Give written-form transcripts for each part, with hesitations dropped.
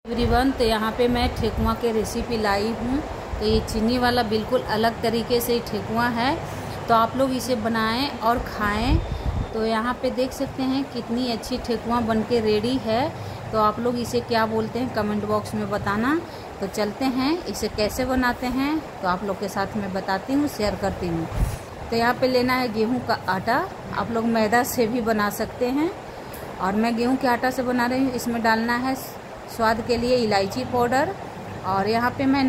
Everyone, तो यहाँ पे मैं ठेकुआ के रेसिपी लाई हूँ। तो ये चीनी वाला बिल्कुल अलग तरीके से ठेकुआ है, तो आप लोग इसे बनाएं और खाएं। तो यहाँ पे देख सकते हैं कितनी अच्छी ठेकुआ बनके रेडी है। तो आप लोग इसे क्या बोलते हैं कमेंट बॉक्स में बताना। तो चलते हैं इसे कैसे बनाते हैं, तो आप लोग के साथ मैं बताती हूँ, शेयर करती हूँ। तो यहाँ पे लेना है गेहूँ का आटा। आप लोग मैदा से भी बना सकते हैं, और मैं गेहूँ के आटा से बना रही हूँ। इसमें डालना है स्वाद के लिए इलायची पाउडर, और यहाँ पे मैं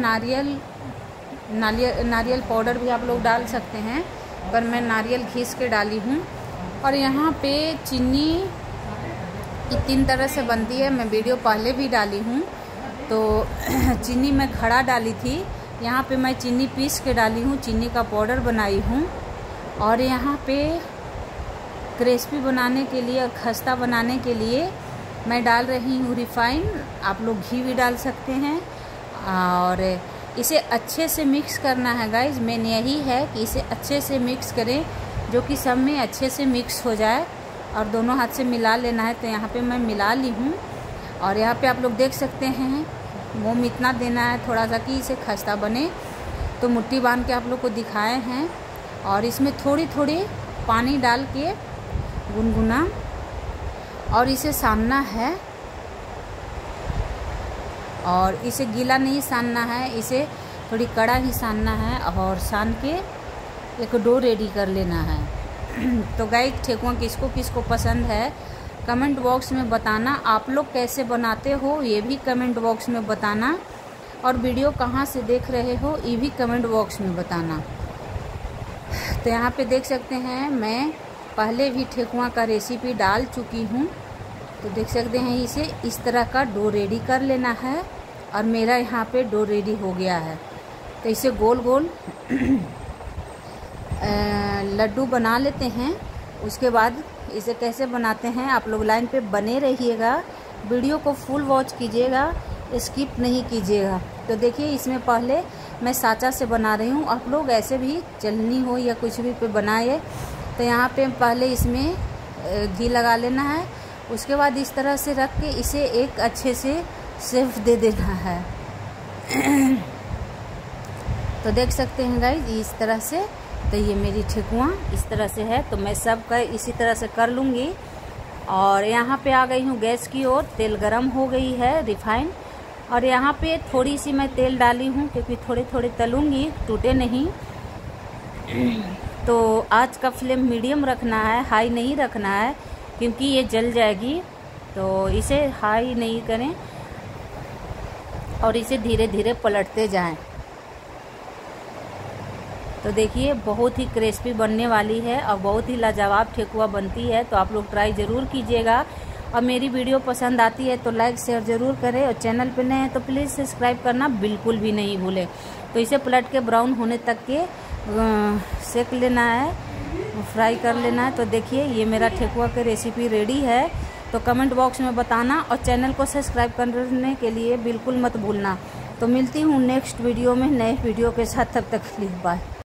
नारियल पाउडर भी आप लोग डाल सकते हैं, पर मैं नारियल घिस के डाली हूँ। और यहाँ पे चीनी की 3 तरह से बनती है, मैं वीडियो पहले भी डाली हूँ। तो चीनी मैं खड़ा डाली थी, यहाँ पे मैं चीनी पीस के डाली हूँ, चीनी का पाउडर बनाई हूँ। और यहाँ पे क्रिस्पी बनाने के लिए और खस्ता बनाने के लिए मैं डाल रही हूँ रिफाइन। आप लोग घी भी डाल सकते हैं। और इसे अच्छे से मिक्स करना है गाइज। मेन यही है कि इसे अच्छे से मिक्स करें, जो कि सब में अच्छे से मिक्स हो जाए, और दोनों हाथ से मिला लेना है। तो यहाँ पे मैं मिला ली हूँ। और यहाँ पे आप लोग देख सकते हैं मोम इतना देना है थोड़ा सा कि इसे खस्ता बने। तो मुट्ठी बांध के आप लोग को दिखाए हैं। और इसमें थोड़ी थोड़ी पानी डाल के गुनगुना, और इसे सानना है। और इसे गीला नहीं सानना है, इसे थोड़ी कड़ा ही सानना है, और सान के एक डो रेडी कर लेना है। तो गाइस, ठेकुआ किसको किसको पसंद है कमेंट बॉक्स में बताना। आप लोग कैसे बनाते हो ये भी कमेंट बॉक्स में बताना, और वीडियो कहाँ से देख रहे हो ये भी कमेंट बॉक्स में बताना। तो यहाँ पे देख सकते हैं मैं पहले भी ठेकुआ का रेसिपी डाल चुकी हूँ। तो देख सकते हैं इसे इस तरह का डो रेडी कर लेना है, और मेरा यहाँ पे डो रेडी हो गया है। तो इसे गोल गोल लड्डू बना लेते हैं। उसके बाद इसे कैसे बनाते हैं आप लोग लाइन पे बने रहिएगा, वीडियो को फुल वॉच कीजिएगा, स्किप नहीं कीजिएगा। तो देखिए, इसमें पहले मैं साँचा से बना रही हूँ, आप लोग ऐसे भी चलनी हो या कुछ भी पे बनाए। तो यहाँ पे पहले इसमें घी लगा लेना है। उसके बाद इस तरह से रख के इसे एक अच्छे से शेप दे देना है। तो देख सकते हैं गाइस इस तरह से। तो ये मेरी ठेकुआ इस तरह से है। तो मैं सब का इसी तरह से कर लूँगी। और यहाँ पे आ गई हूँ गैस की ओर। तेल गरम हो गई है रिफाइन, और यहाँ पे थोड़ी सी मैं तेल डाली हूँ, क्योंकि थोड़े थोड़े तलूँगी, टूटे नहीं। तो आज का फ्लेम मीडियम रखना है, हाई नहीं रखना है, क्योंकि ये जल जाएगी। तो इसे हाई नहीं करें, और इसे धीरे धीरे पलटते जाएं। तो देखिए, बहुत ही क्रिस्पी बनने वाली है, और बहुत ही लाजवाब ठेकुआ बनती है। तो आप लोग ट्राई ज़रूर कीजिएगा। और मेरी वीडियो पसंद आती है तो लाइक शेयर ज़रूर करें, और चैनल पे नए हैं तो प्लीज़ सब्सक्राइब करना बिल्कुल भी नहीं भूलें। तो इसे पलट के ब्राउन होने तक के सेक लेना है, फ्राई कर लेना है। तो देखिए, ये मेरा ठेकुआ की रेसिपी रेडी है। तो कमेंट बॉक्स में बताना, और चैनल को सब्सक्राइब करने के लिए बिल्कुल मत भूलना। तो मिलती हूँ नेक्स्ट वीडियो में नए वीडियो के साथ, तब तक के लिए बाय।